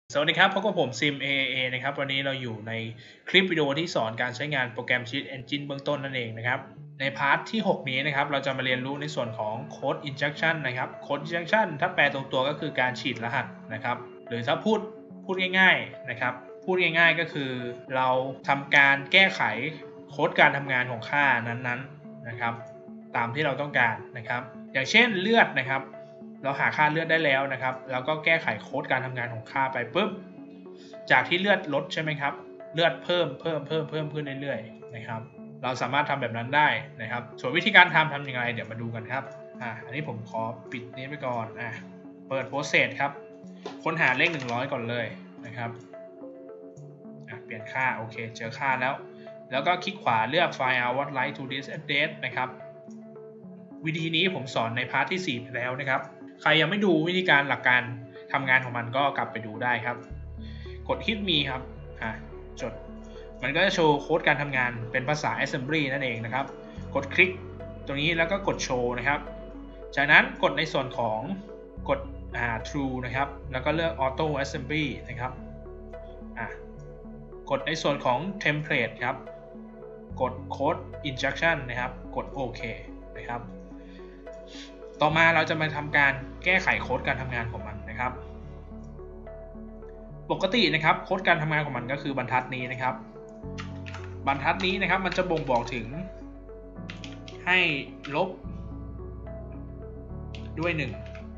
สวัสดีครับพบกับผมซิม AAA นะครับวันนี้เราอยู่ในคลิปวิดีโอที่สอนการใช้งานโปรแกรม Cheat Engine เบื้องต้นนั่นเองนะครับในพาร์ทที่ 6 นี้นะครับเราจะมาเรียนรู้ในส่วนของ Code Injection นะครับ Code Injection ถ้าแปลตรงตัวก็คือการฉีดรหัสนะครับหรือถ้าพูดง่ายๆนะครับพูดง่ายๆก็คือเราทำการแก้ไขโค้ดการทำงานของค่านั้นๆนะครับตามที่เราต้องการนะครับอย่างเช่นเลือดนะครับเราหาค่าเลือดได้แล้วนะครับแล้วก็แก้ไขโค้ดการทำงานของค่าไปปุ๊บจากที่เลือดลดใช่ไหมครับเลือดเพิ่มขึ้นเรื่อยๆนะครับเราสามารถทำแบบนั้นได้นะครับส่วนวิธีการทำยังไงเดี๋ยวมาดูกันครับอันนี้ผมขอปิดนี้ไปก่อนเปิด process ครับค้นหาเลข100ก่อนเลยนะครับเปลี่ยนค่าโอเคเจอค่าแล้วก็คลิกขวาเลือก Find what like to this address นะครับวิธีนี้ผมสอนในพาร์ทที่4ไปแล้วนะครับใครยังไม่ดูวิธีการหลักการทำงานของมันก็กลับไปดูได้ครับกด hit me ครับจดมันก็จะโชว์โค้ดการทำงานเป็นภาษา assembly นั่นเองนะครับกดคลิกตรงนี้แล้วก็กดโชว์นะครับจากนั้นกดในส่วนของกดtrue นะครับแล้วก็เลือก auto assembly นะครับกดในส่วนของ template ครับกด code injection นะครับกดโอเคนะครับต่อมาเราจะมาทำการแก้ไขโค้ดการทำงานของมันนะครับปกตินะครับโค้ดการทำงานของมันก็คือบรรทัดนี้นะครับบรรทัดนี้นะครับมันจะบ่งบอกถึงให้ลบด้วย1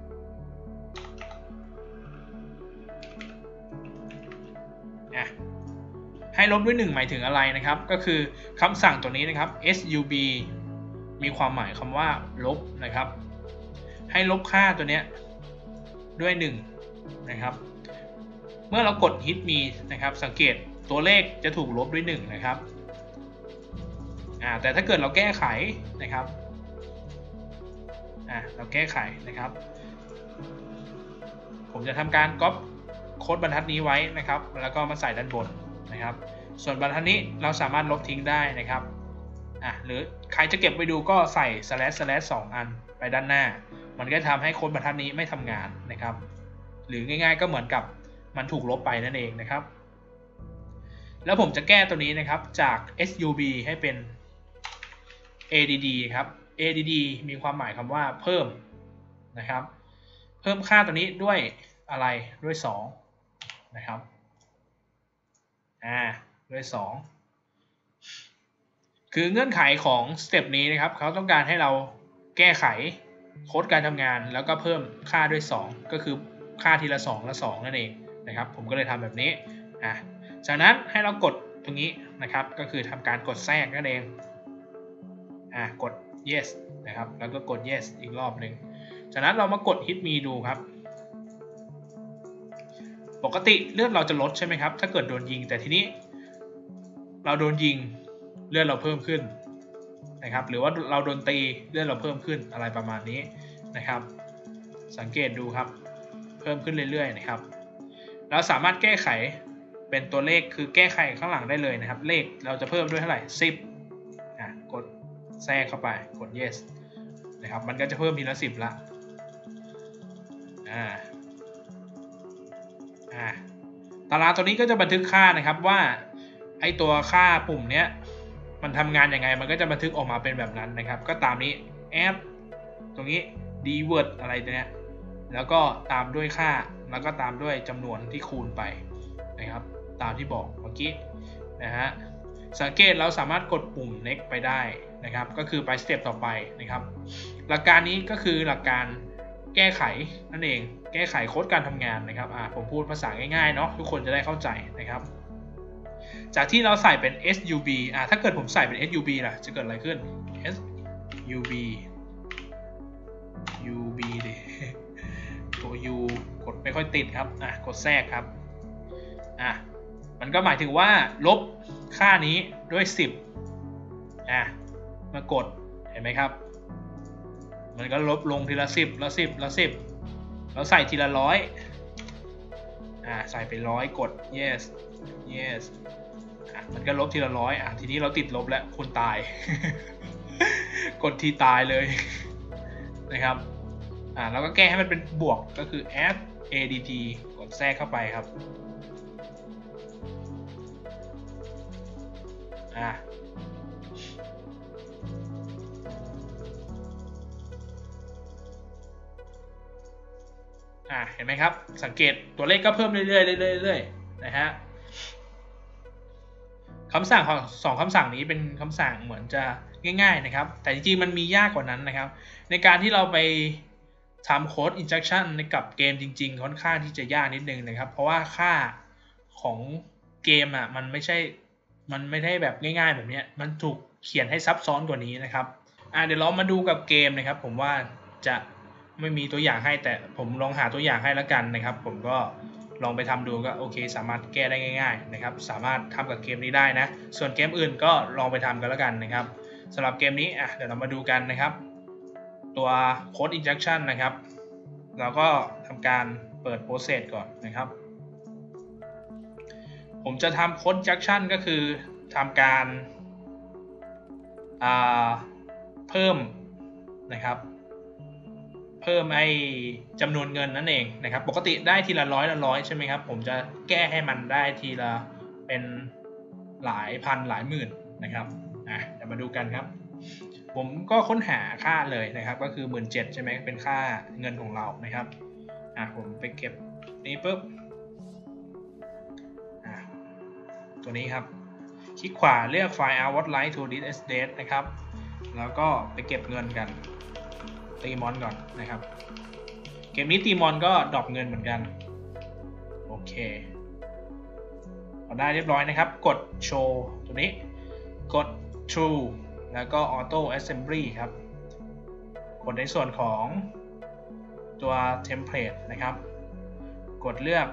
ให้ลบด้วย1หมายถึงอะไรนะครับก็คือคำสั่งตัวนี้นะครับ sub มีความหมายคำว่าลบนะครับให้ลบค่าตัวนี้ด้วย1นะครับเมื่อเรากด hit me นะครับสังเกตตัวเลขจะถูกลบด้วย1นะครับแต่ถ้าเกิดเราแก้ไขนะครับเราแก้ไขนะครับผมจะทำการก๊อปโค้ดบรรทัดนี้ไว้นะครับแล้วก็มาใส่ด้านบนนะครับส่วนบรรทัดนี้เราสามารถลบทิ้งได้นะครับหรือใครจะเก็บไปดูก็ใส่ //2 อันไปด้านหน้ามันก็ทำให้โค้ดบรรทัดนี้ไม่ทำงานนะครับหรือง่ายๆก็เหมือนกับมันถูกลบไปนั่นเองนะครับแล้วผมจะแก้ตัวนี้นะครับจาก sub ให้เป็น add ครับ add มีความหมายคำว่าเพิ่มนะครับเพิ่มค่าตัวนี้ด้วยอะไรด้วย2นะครับด้วย2คือเงื่อนไขของสเต็ปนี้นะครับเขาต้องการให้เราแก้ไขโค้ดการทำงานแล้วก็เพิ่มค่าด้วย2ก็คือค่าทีละ2และ2นั่นเองนะครับผมก็เลยทำแบบนี้จากนั้นให้เรากดตรงนี้นะครับก็คือทำการกดแทรกนั่นเองกด yes นะครับแล้วก็กด yes อีกรอบหนึ่งจากนั้นเรามากด hit me ดูครับปกติเลือดเราจะลดใช่ไหมครับถ้าเกิดโดนยิงแต่ทีนี้เราโดนยิงเลือดเราเพิ่มขึ้นนะครับหรือว่าเราโดนตีเลือดเราเพิ่มขึ้นอะไรประมาณนี้นะครับสังเกตดูครับเพิ่มขึ้นเรื่อยๆนะครับเราสามารถแก้ไขเป็นตัวเลขคือแก้ไขข้างหลังได้เลยนะครับเลขเราจะเพิ่มด้วยเท่าไหร่10กดแทรกเข้าไปกด yes นะครับมันก็จะเพิ่มทีละ10ละตารางตัวนี้ก็จะบันทึกค่านะครับว่าไอตัวค่าปุ่มเนี้ยมันทำงานยังไงมันก็จะบันทึกออกมาเป็นแบบนั้นนะครับก็ตามนี้ add ตรงนี้ dword อะไรตัวเนี้ยแล้วก็ตามด้วยค่าแล้วก็ตามด้วยจำนวนที่คูณไปนะครับตามที่บอกเมื่อกี้นะฮะสังเกตเราสามารถกดปุ่ม next ไปได้นะครับก็คือไปสเต็ปต่อไปนะครับหลักการนี้ก็คือหลักการแก้ไขนั่นเองแก้ไขโค้ดการทำงานนะครับผมพูดภาษาง่ายๆเนาะทุกคนจะได้เข้าใจนะครับจากที่เราใส่เป็น sub ถ้าเกิดผมใส่เป็น sub ล่ะจะเกิดอะไรขึ้น subดิตัว u กดไม่ค่อยติดครับกดแทรกครับมันก็หมายถึงว่าลบค่านี้ด้วย10มากดเห็นไหมครับมันก็ลบลงทีละ10แล้ว10แล้ว10แล้วใส่ทีละ100ใส่ไป100กด yes มันก็ลบทีละ100ทีนี้เราติดลบแล้วคุณตาย กดทีตายเลยนะครับแล้วก็แก้ให้มันเป็นบวกก็คือ add add กดแทรกเข้าไปครับเห็นไหมครับสังเกตตัวเลขก็เพิ่มเรื่อยๆนะฮะคำสั่งของ2คำสั่งนี้เป็นคำสั่งเหมือนจะง่ายๆนะครับแต่จริงๆมันมียากกว่านั้นนะครับในการที่เราไปทำโค้ด injection ในกับเกมจริงๆค่อนข้างที่จะยากนิดนึงนะครับเพราะว่าค่าของเกมมันไม่ได้แบบง่ายๆแบบนี้มันถูกเขียนให้ซับซ้อนกว่านี้นะครับเดี๋ยวเรามาดูกับเกมนะครับผมว่าจะไม่มีตัวอย่างให้แต่ผมลองหาตัวอย่างให้แล้วกันนะครับผมก็ลองไปทำดูก็โอเคสามารถแก้ได้ง่ายๆนะครับสามารถทำกับเกมนี้ได้นะส่วนเกมอื่นก็ลองไปทำกันแล้วกันนะครับสำหรับเกมนี้เดี๋ยวเรามาดูกันนะครับตัว Code Injection นะครับเราก็ทำการเปิด Process ก่อนนะครับผมจะทำ Code Injection ก็คือทำการเพิ่มนะครับเพิ่มไอ้จำนวนเงินนั่นเองนะครับปกติได้ทีละร้อยใช่ไหมครับผมจะแก้ให้มันได้ทีละเป็นหลายพันหลายหมื่นนะครับเดี๋ยวมาดูกันครับผมก็ค้นหาค่าเลยนะครับก็คือ 17,000 ใช่ไหมเป็นค่าเงินของเรานะครับผมไปเก็บนี้ปุ๊บตัวนี้ครับคลิกขวาเลือกไฟล์ what like to this date นะครับแล้วก็ไปเก็บเงินกันตีมอนก่อนนะครับเกมนี้ตีมอนก็ดรอปเงินเหมือนกันโอเคพอได้เรียบร้อยนะครับกดโชว์ตัวนี้กด True แล้วก็ Auto Assembly ครับกดในส่วนของตัว Template นะครับกดเลือก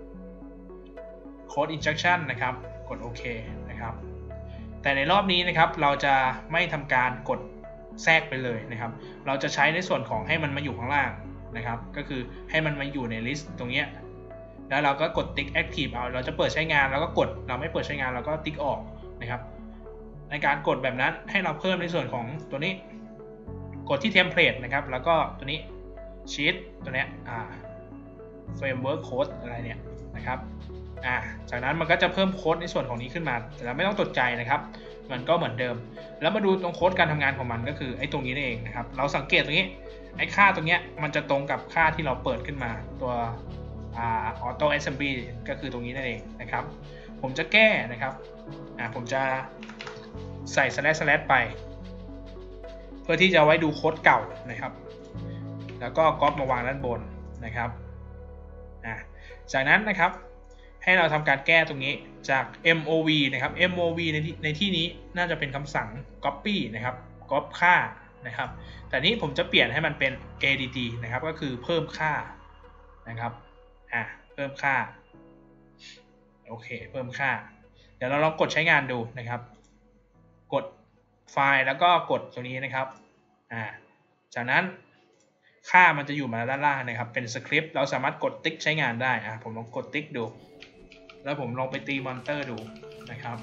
Code Injection นะครับกดโอเคนะครับแต่ในรอบนี้นะครับเราจะไม่ทำการกดแทรกไปเลยนะครับเราจะใช้ในส่วนของให้มันมาอยู่ข้างล่างนะครับก็คือให้มันมาอยู่ในลิสต์ตรงนี้แล้วเราก็กดติ๊ก Active เอาเราจะเปิดใช้งานเราก็กดเราไม่เปิดใช้งานเราก็ติ๊กออกนะครับในการกดแบบนั้นให้เราเพิ่มในส่วนของตัวนี้กดที่ Template นะครับแล้วก็ตัวนี้ Sheet ตัวนี้Framework Code อะไรเนี่ยนะครับจากนั้นมันก็จะเพิ่มโค้ดในส่วนของนี้ขึ้นมาแต่เราไม่ต้องตกใจนะครับมันก็เหมือนเดิมแล้วมาดูตรงโค้ดการทำงานของมันก็คือไอ้ตรงนี้นี่เองนะครับเราสังเกตตรงนี้ไอ้ค่าตรงนี้มันจะตรงกับค่าที่เราเปิดขึ้นมาตัวAuto Assembly ก็คือตรงนี้นั่นเองนะครับผมจะแก้นะครับผมจะใส่ slash ไปเพื่อที่จะไว้ดูโค้ดเก่านะครับแล้วก็ก๊อปมาวางด้านบนนะครับจากนั้นนะครับให้เราทำการแก้ตรงนี้จาก mov นะครับ mov ในที่นี้น่าจะเป็นคำสั่ง copy นะครับ copy ค่านะครับแต่นี้ผมจะเปลี่ยนให้มันเป็น add นะครับก็คือเพิ่มค่านะครับเพิ่มค่าโอเคเพิ่มค่าเดี๋ยวเราลองกดใช้งานดูนะครับกดไฟล์แล้วก็กดตรงนี้นะครับจากนั้นค่ามันจะอยู่มาด้านล่างนะครับเป็นสคริปต์เราสามารถกดติ๊กใช้งานได้ผมลองกดติ๊กดูแล้วผมลองไปตีมอนเตอร์ดูนะครับ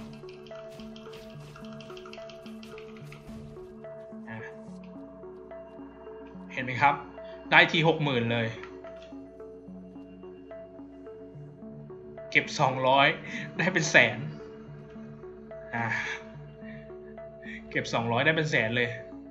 เห็นไหมครับได้ที 60,000 เลยเก็บ200ได้เป็นแสนเก็บ200ได้เป็นแสนเลย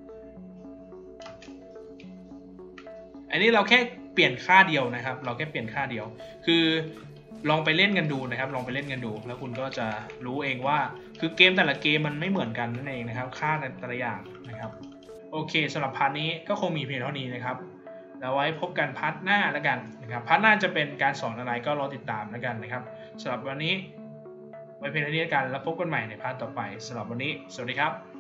อันนี้เราแค่เปลี่ยนค่าเดียวนะครับเราแค่เปลี่ยนค่าเดียวคือลองไปเล่นกันดูนะครับลองไปเล่นกันดูแล้วคุณก็จะรู้เองว่าคือเกมแต่ละเกมมันไม่เหมือนกันนั่นเองนะครับค่าแต่ละอย่างนะครับโอเคสำหรับพาร์ทนี้ก็คงมีเพียงเท่านี้นะครับแล้วไว้พบกันพาร์ทหน้าแล้วกันนะครับพาร์ทหน้าจะเป็นการสอนอะไรก็รอติดตามแล้วกันนะครับสำหรับวันนี้ไว้เพียงเท่านี้กันแล้วพบกันใหม่ในพาร์ทต่อไปสำหรับวันนี้สวัสดีครับ